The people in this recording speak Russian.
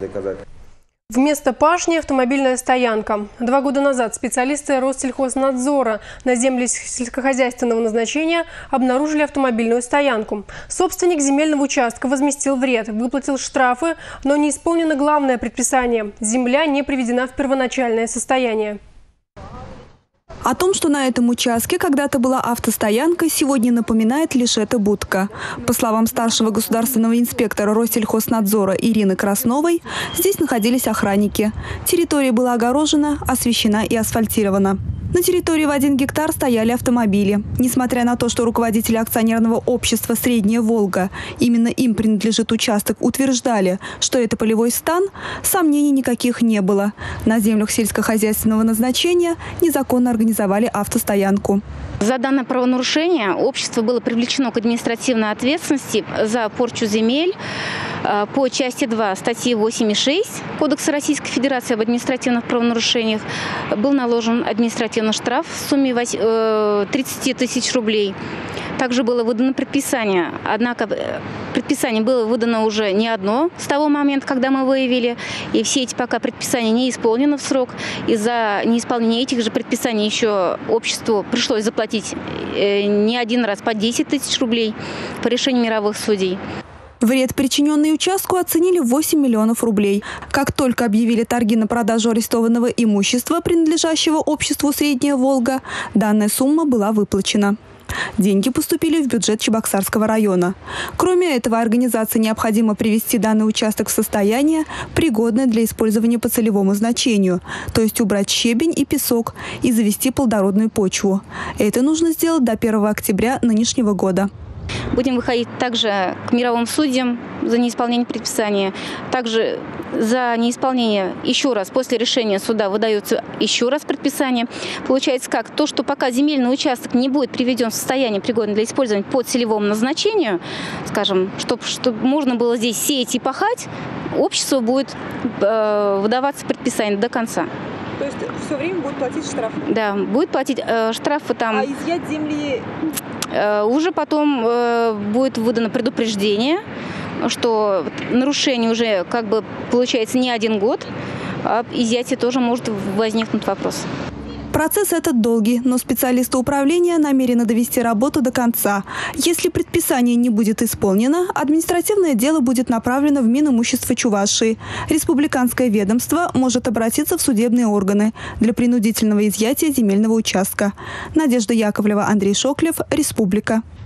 Вместо пашни – автомобильная стоянка. 2 года назад специалисты Россельхознадзора на земле сельскохозяйственного назначения обнаружили автомобильную стоянку. Собственник земельного участка возместил вред, выплатил штрафы, но не исполнено главное предписание – земля не приведена в первоначальное состояние. О том, что на этом участке когда-то была автостоянка, сегодня напоминает лишь эта будка. По словам старшего государственного инспектора Россельхознадзора Ирины Красновой, здесь находились охранники. Территория была огорожена, освещена и асфальтирована. На территории в 1 гектар стояли автомобили. Несмотря на то, что руководители акционерного общества «Средняя Волга», именно им принадлежит участок, утверждали, что это полевой стан, сомнений никаких не было. На землях сельскохозяйственного назначения незаконно организовали автостоянку. За данное правонарушение общество было привлечено к административной ответственности за порчу земель по части 2 статьи 8.6 Кодекса Российской Федерации об административных правонарушениях. Был наложен административный штраф в сумме 30 тысяч рублей. Также было выдано предписание. Однако предписание было выдано уже не одно с того момента, когда мы выявили. И все эти пока предписания не исполнены в срок. Из-за неисполнения этих же предписаний еще обществу пришлось заплатить не один раз по 10 тысяч рублей по решению мировых судей. Вред, причиненный участку, оценили в 8 миллионов рублей. Как только объявили торги на продажу арестованного имущества, принадлежащего обществу «Средняя Волга», данная сумма была выплачена. Деньги поступили в бюджет Чебоксарского района. Кроме этого, организации необходимо привести данный участок в состояние, пригодное для использования по целевому назначению, то есть убрать щебень и песок и завести плодородную почву. Это нужно сделать до 1 октября нынешнего года. Будем выходить также к мировым судьям за неисполнение предписания. Также за неисполнение еще раз после решения суда выдается еще раз предписание. Получается как? То, что пока земельный участок не будет приведен в состояние, пригодное для использования по целевому назначению, скажем, чтобы можно было здесь сеять и пахать, обществу будет выдаваться предписание до конца. То есть все время будет платить штрафы? Да, будет платить штрафы там. А изъять земли? Уже потом будет выдано предупреждение, что нарушение уже как бы получается не 1 год, а изъятие тоже может возникнуть вопрос. Процесс этот долгий, но специалисты управления намерены довести работу до конца. Если предписание не будет исполнено, административное дело будет направлено в Минимущество Чувашии. Республиканское ведомство может обратиться в судебные органы для принудительного изъятия земельного участка. Надежда Яковлева, Андрей Шоклев, Республика.